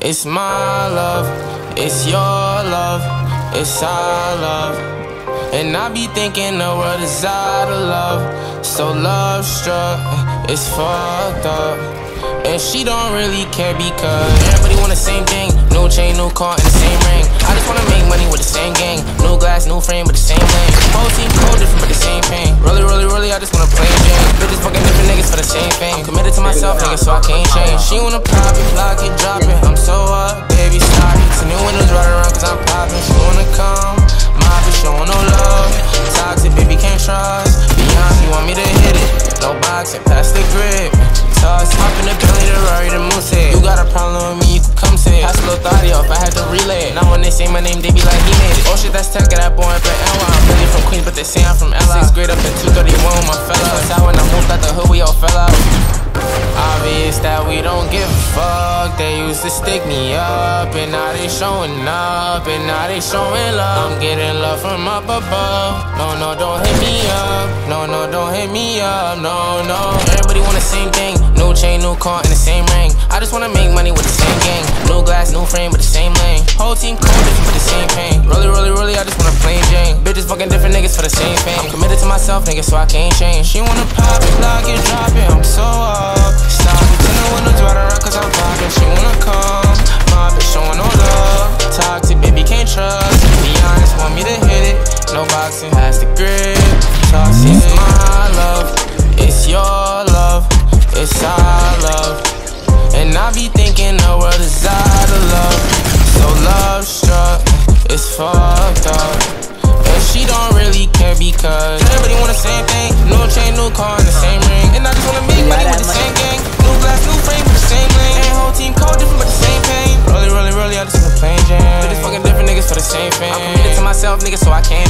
It's my love, it's your love, it's our love. And I be thinking the world is out of love. So love struck, it's fucked up. And she don't really care because everybody want the same thing. New chain, new car, and the same ring. I just wanna make money with the same gang. New glass, new frame, but the same lane. Whole team cold, different, but the same pain. Really, I just wanna play a game. Bitches fucking different niggas for the same thing. I'm committed to myself, nigga, so I can't change. She wanna pop it, lock it, drop it. I'm so up, baby, sorry. Some new windows right around cause I'm popping. She wanna come, mob it, showing no love. Toxic, baby, can't trust. Beyond, you want me to hit it. No boxing, pass the grip. Toss, hop in the belly, the Rari, the moose head. You got a problem with me, you can come say it. Pass a little thotty off, I had to relay it. Now when they say my name, they be like, he made it. Oh shit, that's Tecca, that boy up at NY. I'm really from Queens, but they say I'm from LA. 6th grade up at 231 with my fella. That's how when I moved out the hood, we all fell out. Obvious that we don't give a fuck. They used to stick me up, and now they showing up, and now they showing love. I'm getting love from up above. No, don't hit me up. No, don't hit me up. No. Everybody want the same thing. New chain, new car, and the same ring. I just wanna make money with the same gang. New glass, new frame, but the same lane. Whole team cold, different, but the same pain. Really, I just wanna play Jane. Bitches fucking different niggas for the same thing. I'm committed to myself, nigga, so I can't change. She wanna pop it, lock it, drop it. I'm so up. Stop it, turn the windows right around cause I'm poppin'. She wanna come, mob it, showing no love. Toxic, baby, can't trust. Be honest, want me to hit it. No boxing, pass the grip. Toxic, it's my love, it's your love, it's our love. And I be thinking the world is out of love. So love struck, it's fucked up. And she don't really care because everybody want the same thing. New chain, new car, and the same ring. And I just wanna make money with the same gang. New glass, new frame, with the same lane. And whole team cold, different, but the same pain. Really, I just wanna play Jane. Bitches fucking different niggas for the same fame. I'm committed to myself, nigga, so I can't